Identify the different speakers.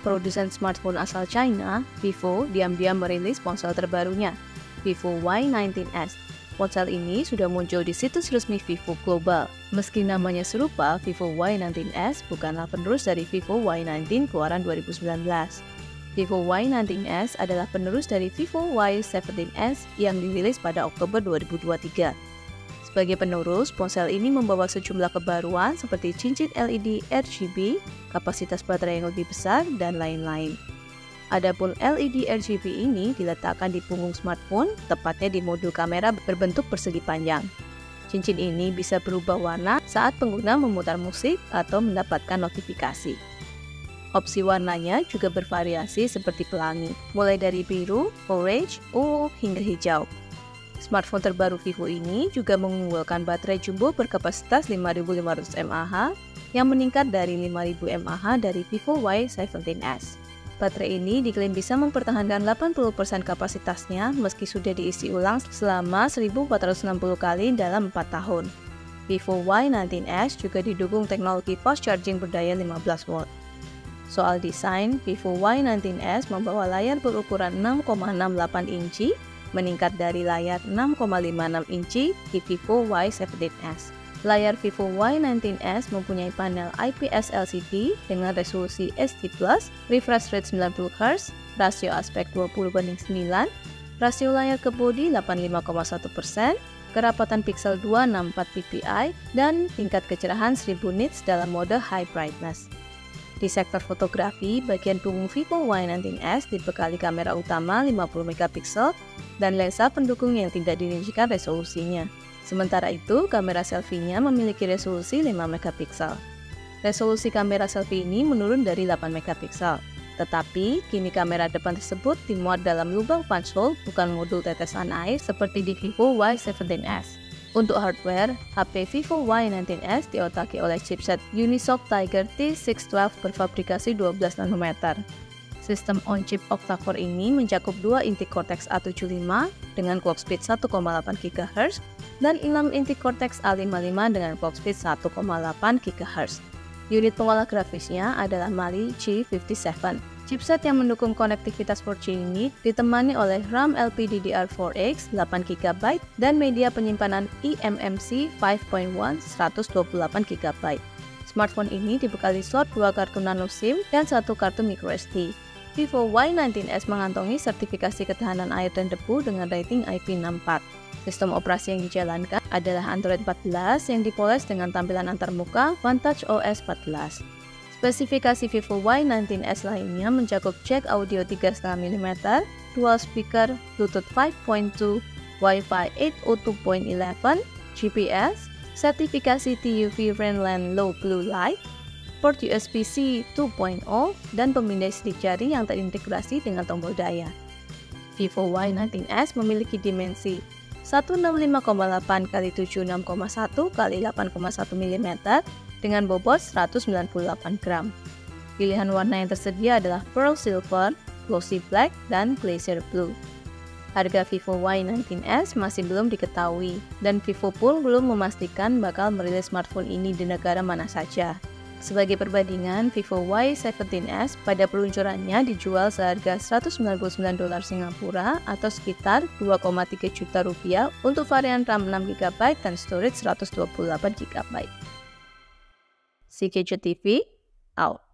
Speaker 1: produsen smartphone asal China, Vivo, diam-diam merilis ponsel terbarunya, Vivo Y19s. Ponsel ini sudah muncul di situs resmi Vivo Global. Meski namanya serupa, Vivo Y19s bukanlah penerus dari Vivo Y19 keluaran 2019. Vivo Y19s adalah penerus dari Vivo Y17s yang dirilis pada Oktober 2023. Sebagai penerus, ponsel ini membawa sejumlah kebaruan seperti cincin LED RGB, kapasitas baterai yang lebih besar, dan lain-lain. Adapun LED RGB ini diletakkan di punggung smartphone, tepatnya di modul kamera berbentuk persegi panjang. Cincin ini bisa berubah warna saat pengguna memutar musik atau mendapatkan notifikasi. Opsi warnanya juga bervariasi seperti pelangi, mulai dari biru, orange, ungu, hingga hijau. Smartphone terbaru Vivo ini juga mengunggulkan baterai jumbo berkapasitas 5500 mAh yang meningkat dari 5000 mAh dari Vivo Y17s. Baterai ini diklaim bisa mempertahankan 80% kapasitasnya meski sudah diisi ulang selama 1460 kali dalam 4 tahun. Vivo Y19s juga didukung teknologi fast charging berdaya 15 watt. Soal desain, Vivo Y19s membawa layar berukuran 6,68 inci, meningkat dari layar 6,56 inci di Vivo Y17s. Layar Vivo Y19s mempunyai panel IPS LCD dengan resolusi HD+, refresh rate 90Hz, rasio aspek 20:9, rasio layar ke bodi 85,1%, kerapatan pixel 264 ppi, dan tingkat kecerahan 1000 nits dalam mode high brightness. Di sektor fotografi, bagian punggung Vivo Y19s dibekali kamera utama 50 megapiksel dan lensa pendukung yang tidak dirincikan resolusinya. Sementara itu, kamera selfie-nya memiliki resolusi 5 megapiksel. Resolusi kamera selfie ini menurun dari 8 megapiksel. Tetapi, kini kamera depan tersebut dimuat dalam lubang punch hole, bukan modul tetesan air seperti di Vivo Y17s. Untuk hardware, HP Vivo Y19s diotaki oleh chipset Unisoc Tiger T612 berfabrikasi 12 nanometer. Sistem on-chip octa-core ini mencakup 2 inti Cortex A75 dengan clock speed 1,8 GHz dan 6 inti Cortex A55 dengan clock speed 1,8 GHz. Unit pengolah grafisnya adalah Mali G57. Chipset yang mendukung konektivitas 4G ini ditemani oleh RAM LPDDR4X 8GB dan media penyimpanan eMMC 5.1 128 GB. Smartphone ini dibekali slot 2 kartu nano SIM dan 1 kartu microSD. Vivo Y19s mengantongi sertifikasi ketahanan air dan debu dengan rating IP64. Sistem operasi yang dijalankan adalah Android 14 yang dipoles dengan tampilan antarmuka Vantage OS 14. Spesifikasi Vivo Y19s lainnya mencakup jack audio 3,5 mm, dual speaker, Bluetooth 5.2, Wi-Fi 802.11, GPS, sertifikasi TUV Rainland Low Blue Light, port USB-C 2.0, dan pemindai sidik jari yang terintegrasi dengan tombol daya. Vivo Y19s memiliki dimensi 165,8 x 76,1 x 8,1 mm dengan bobot 198 gram. Pilihan warna yang tersedia adalah Pearl Silver, Glossy Black, dan Glacier Blue. Harga Vivo Y19s masih belum diketahui, dan Vivo pun belum memastikan bakal merilis smartphone ini di negara mana saja. Sebagai perbandingan, Vivo Y17s pada peluncurannya dijual seharga $199 Singapura atau sekitar 2,3 juta rupiah untuk varian RAM 6GB dan storage 128GB. CKJ TV, out.